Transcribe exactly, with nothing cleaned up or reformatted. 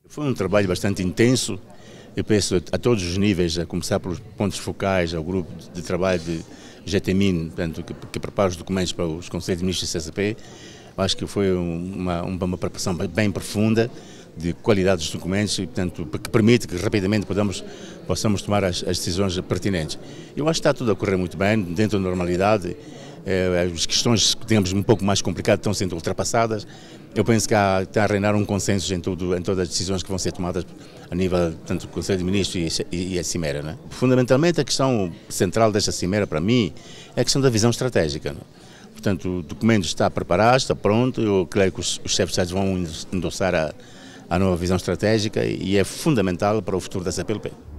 Foi um trabalho bastante intenso. Eu penso a todos os níveis, a começar pelos pontos focais, ao grupo de trabalho de G T M I N, portanto, que, que prepara os documentos para os Conselhos de Ministros e C C P. Acho que foi uma, uma preparação bem profunda, de qualidade dos documentos, e, portanto, que permite que rapidamente podamos, possamos tomar as, as decisões pertinentes. Eu acho que está tudo a correr muito bem, dentro da normalidade. Eh, as questões que temos um pouco mais complicadas estão sendo ultrapassadas. Eu penso que há, está a reinar um consenso em, tudo, em todas as decisões que vão ser tomadas a nível tanto do Conselho de Ministros e, e, e a Cimeira. Né? Fundamentalmente, a questão central desta Cimeira, para mim, é a questão da visão estratégica. Né? Portanto, o documento está preparado, está pronto. Eu creio que os, os chefes de Estado vão endossar a, a nova visão estratégica e é fundamental para o futuro da C P L P.